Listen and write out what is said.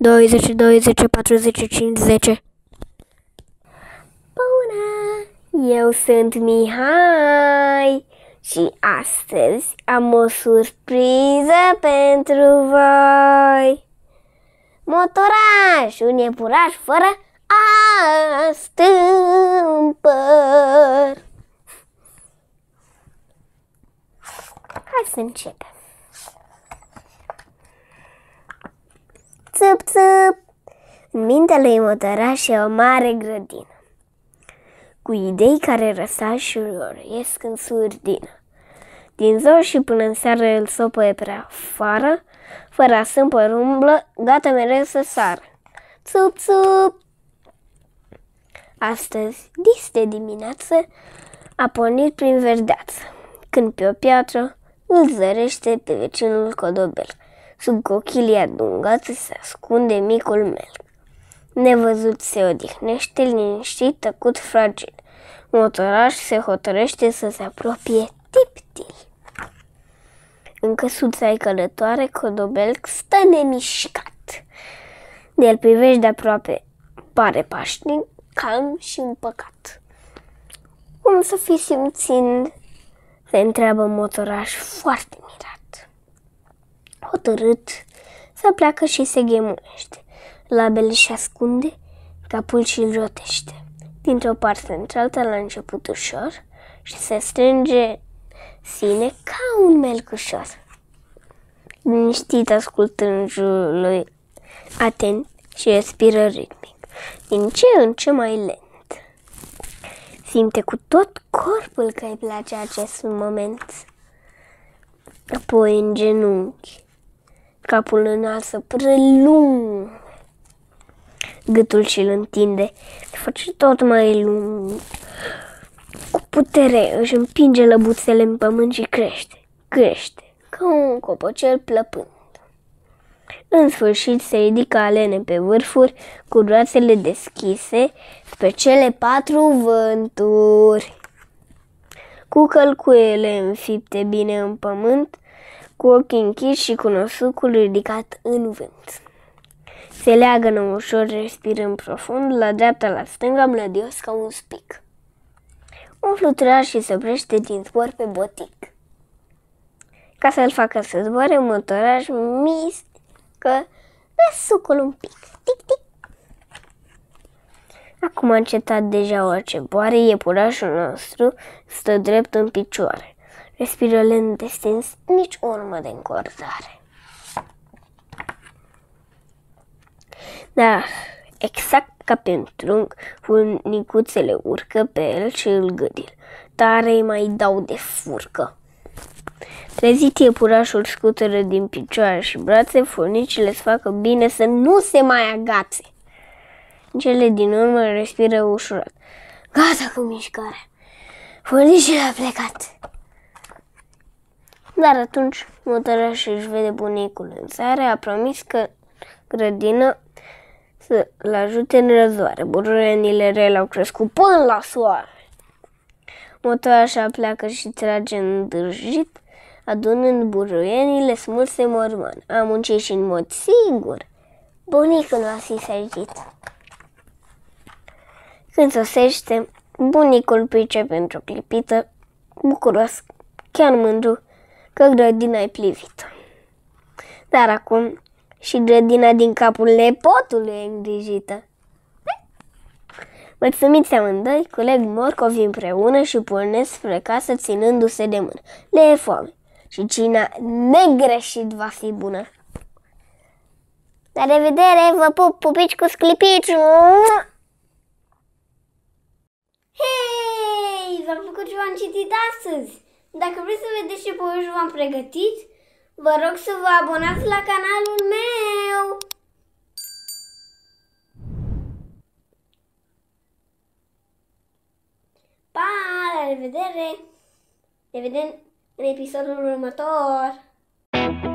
20, 20, 40, 50. Bună! Eu sunt Mihai și astăzi am o surpriză pentru voi. Motoraș, un iepuraș fără astâmpăr. Hai să începem. Țâp, țâp! În mintea lui Motoraș e o mare grădină, cu idei care răsar și iesc în surdină. Din zor și până în seară el sopăie prea afară, fără astâmpăr umblă, gata mereu să sară. Țup, țup! Astăzi, dis de dimineață, a pornit prin verdeață, când pe o piatră îl zărește pe vecinul codobel. Sub cochilii adungați se ascunde micul melc. Nevăzut se odihnește, liniștit, tăcut, fragil. Motoraș se hotărăște să se apropie tiptil. În căsuța-i călătoare, codobelc stă nemișcat. De-l privești de aproape, pare pașnic, calm și împăcat. Cum să fi simțind? Se întreabă Motoraș foarte mirat. Hotărât, să pleacă și se ghemuiește. Labele și ascunde, capul și-l rotește. Dintr-o parte într-alta la început ușor și se strânge sine ca un melcușor. Liniștit ascultă în jurul lui, atent și respiră ritmic, din ce în ce mai lent. Simte cu tot corpul că îi place acest moment. Apoi în genunchi, capul înalță prelung, gâtul și-l întinde, se face tot mai lung. Cu putere își împinge lăbuțele în pământ și crește, ca un copocel plăpând. În sfârșit se ridică alene pe vârfuri, cu roațele deschise spre cele 4 vânturi. Cu călcuiele înfipte bine în pământ, cu ochii închiși și cu nosucul ridicat în vânt. Se leagănă ușor, respirând profund, la dreapta, la stânga, mlădios ca un spic. Un fluturaș și se oprește din zbor pe botic. Ca să-l facă să zboare, Motoraș mișcă desucul un pic. Tic, tic. Acum a încetat deja orice boare, iepurașul nostru stă drept în picioare. Respiră lent destins, nici urmă de încordare. Dar, exact ca pe un trunc, furnicuțele urcă pe el și îl gâdil. Tare îi mai dau de furcă. Trezit iepurașul scutură din picioare și brațe, furnicile să facă bine să nu se mai agațe. În cele din urmă respiră ușurat. Gata cu mișcarea. Furnicile a plecat. Dar atunci Motoraș își vede bunicul în țară, a promis că grădină să-l ajute în răzoare. Buruienile rele au crescut până la soare. Motorașa pleacă și trage îndârjit, adunând buruienile smulse morman. A muncit și în mod sigur bunicul va fi fericit. Când sosește, bunicul pricepe într-o clipită, bucuros, chiar mândru, că grădina e plivită. Dar acum și grădina din capul nepotului e îngrijită. Mulțumiți amândoi, culeg morcovi împreună și pornesc spre casă ținându-se de mână. Le e foame și cina negreșit va fi bună. La revedere, vă pup, pupici cu sclipici! Hei, v-am făcut ce v-am citit astăzi! Dacă vreți să vedeți ce povești v-am pregătit, vă rog să vă abonați la canalul meu! Pa, la revedere! Ne vedem în episodul următor!